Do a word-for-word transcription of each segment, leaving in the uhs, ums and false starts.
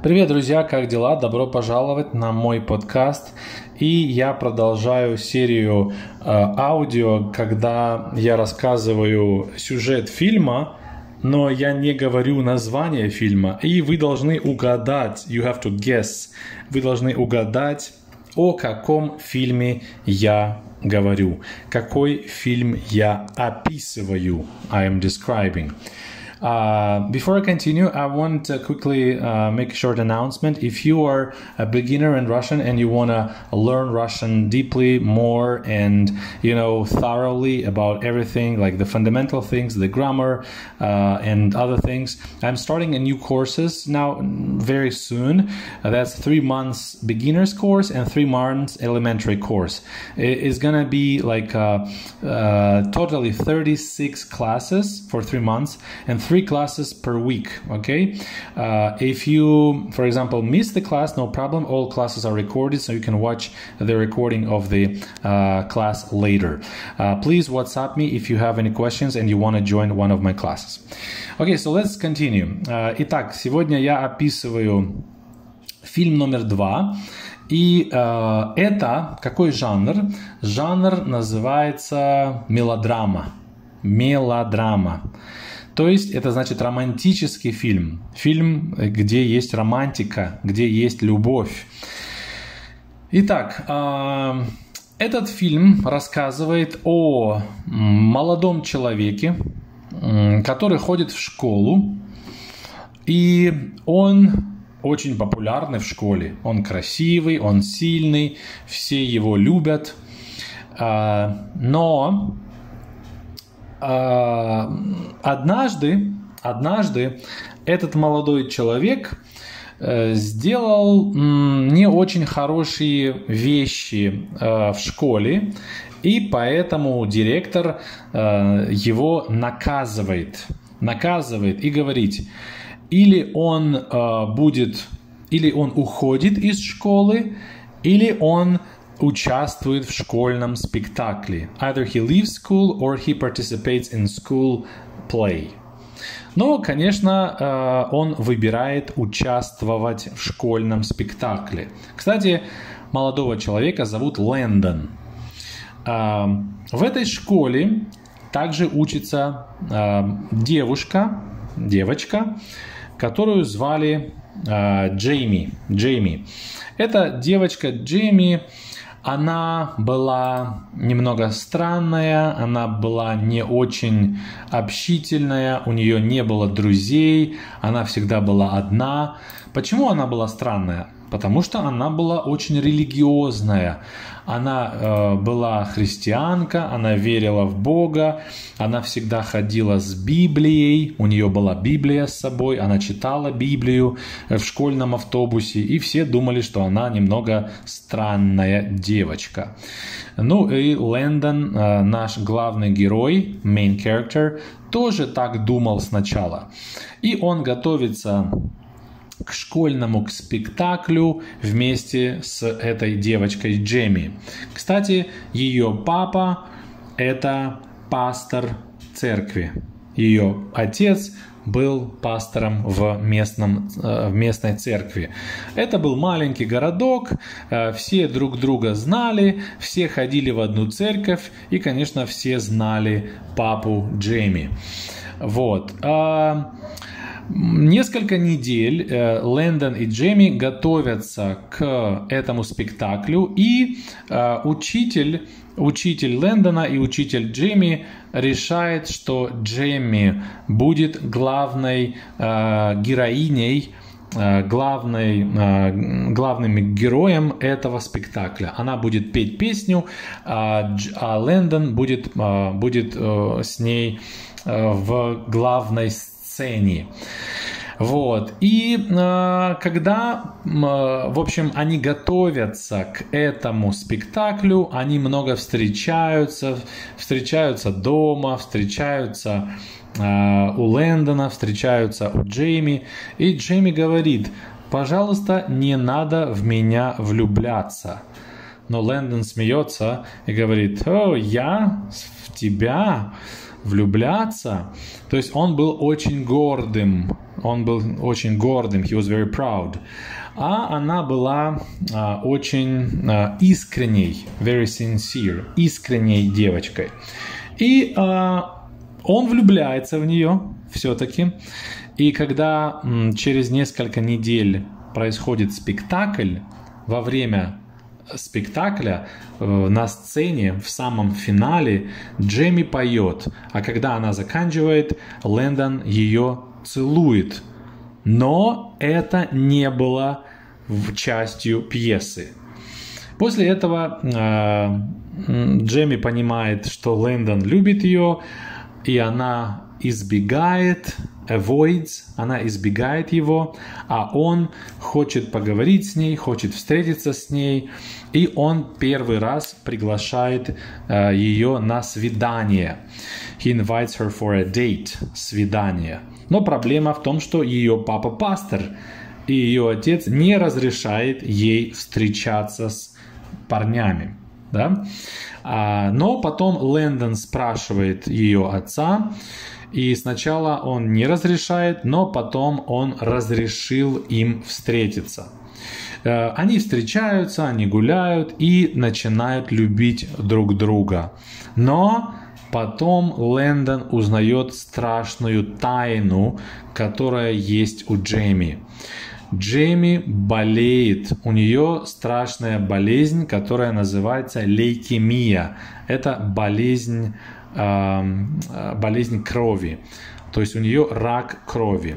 Привет, друзья, как дела? Добро пожаловать на мой подкаст. И я продолжаю серию э, аудио, когда я рассказываю сюжет фильма, но я не говорю название фильма. И вы должны угадать, you have to guess, вы должны угадать, о каком фильме я говорю, какой фильм я описываю, I am describing. Uh, before I continue, I want to quickly uh, make a short announcement. If you are a beginner in Russian and you want to learn Russian deeply, more, and you know thoroughly about everything, like the fundamental things, the grammar, uh, and other things, I'm starting a new courses now very soon. Uh, that's three months beginners course and three months elementary course. It is gonna be like uh, uh, totally thirty-six classes for three months and three classes per week. Okay, uh, if you, for example, miss the class, no problem. All classes are recorded, so you can watch the recording of the uh, class later. Uh, please WhatsApp me if you have any questions and you want to join one of my classes. Okay, so let's continue. Uh, итак, сегодня я описываю фильм номер два. И э, это какой жанр? Жанр называется мелодрама. Мелодрама. То есть это значит романтический фильм. Фильм, где есть романтика, где есть любовь. Итак, э, этот фильм рассказывает о молодом человеке, э, который ходит в школу. И он очень популярный в школе. Он красивый, он сильный, все его любят. Э, но... Однажды, однажды этот молодой человек сделал не очень хорошие вещи в школе, и поэтому директор его наказывает, наказывает и говорит, или он будет, или он уходит из школы, или он участвует в школьном спектакле. Either he leaves school or he participates in school play. Но, конечно, он выбирает участвовать в школьном спектакле. Кстати, молодого человека зовут Лэндон. В этой школе также учится девушка, девочка, которую звали Джейми. Джейми. Эта девочка Джейми, она была немного странная, она была не очень общительная, у нее не было друзей, она всегда была одна. Почему она была странная? Потому что она была очень религиозная. Она э, была христианка, она верила в Бога, она всегда ходила с Библией, у нее была Библия с собой, она читала Библию в школьном автобусе, и все думали, что она немного странная девочка. Ну и Лэндон, э, наш главный герой, main character, тоже так думал сначала. И он готовится к школьному к спектаклю вместе с этой девочкой Джейми. Кстати, ее папа – это пастор церкви. Ее отец был пастором в, местном, в местной церкви. Это был маленький городок, все друг друга знали, все ходили в одну церковь и, конечно, все знали папу Джейми. Вот. Несколько недель э, Лэндон и Джейми готовятся к этому спектаклю, и э, учитель, учитель Лэндона и учитель Джейми решает, что Джейми будет главной э, героиней, э, главной, э, главным героем этого спектакля. Она будет петь песню, а, а Лэндон будет, э, будет э, с ней э, в главной сцене. сцене. Вот. И э, когда, э, в общем, они готовятся к этому спектаклю, они много встречаются, встречаются дома, встречаются э, у Лэндона, встречаются у Джейми. И Джейми говорит: пожалуйста, не надо в меня влюбляться. Но Лэндон смеется и говорит: о, я в тебя влюбляться? То есть он был очень гордым он был очень гордым, he was very proud. А она была а, очень а, искренней, very sincere, искренней девочкой. И а, он влюбляется в нее все-таки. И когда м, через несколько недель происходит спектакль, во время спектакля э, на сцене в самом финале Джейми поет, а когда она заканчивает, Лэндон ее целует. Но это не было частью пьесы. После этого э, Джейми понимает, что Лэндон любит ее, и она избегает, avoids, она избегает его, а он хочет поговорить с ней, хочет встретиться с ней, и он первый раз приглашает э, ее на свидание. He invites her for a date, свидание. Но проблема в том, что ее папа пастор, и ее отец не разрешает ей встречаться с парнями. Да? А, но потом Лэндон спрашивает ее отца, и сначала он не разрешает, но потом он разрешил им встретиться. Они встречаются, они гуляют и начинают любить друг друга. Но потом Лэндон узнает страшную тайну, которая есть у Джейми. Джейми болеет, у нее страшная болезнь, которая называется лейкемия. Это болезнь, э, болезнь крови, то есть у нее рак крови.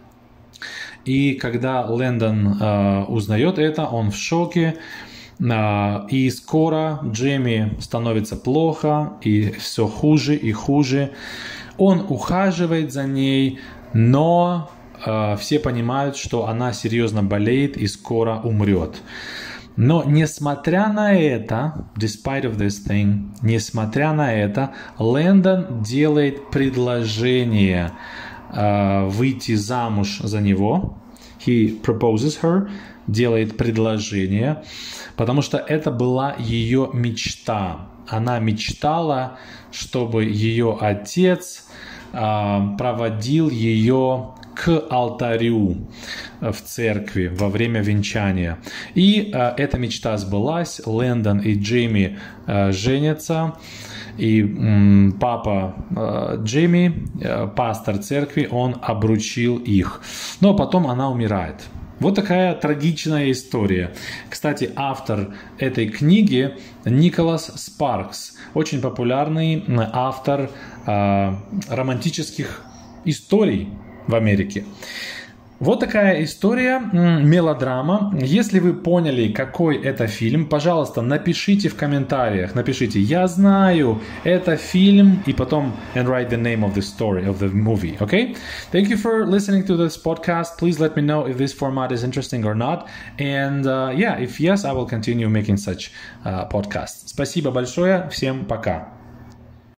И когда Лэндон э, узнает это, он в шоке, э, и скоро Джейми становится плохо, и все хуже и хуже. Он ухаживает за ней, но все понимают, что она серьезно болеет и скоро умрет. Но несмотря на это, despite of this thing, несмотря на это, Лэндон делает предложение uh, выйти замуж за него. He proposes her, делает предложение, потому что это была ее мечта. Она мечтала, чтобы ее отец uh, проводил ее к алтарю в церкви во время венчания. И э, эта мечта сбылась. Лэндон и Джейми э, женятся. И м, папа э, Джейми, э, пастор церкви, он обручил их. Но потом она умирает. Вот такая трагичная история. Кстати, автор этой книги Николас Спаркс. Очень популярный автор э, романтических историй в Америке. Вот такая история, мелодрама. Если вы поняли, какой это фильм, пожалуйста, напишите в комментариях. Напишите, я знаю, это фильм, и потом and write the name of the story, of the movie, okay? Thank you for listening to this podcast. Please let me know if this format is interesting or not. And uh, yeah, if yes, I will continue making such uh, podcasts. Спасибо большое, всем пока.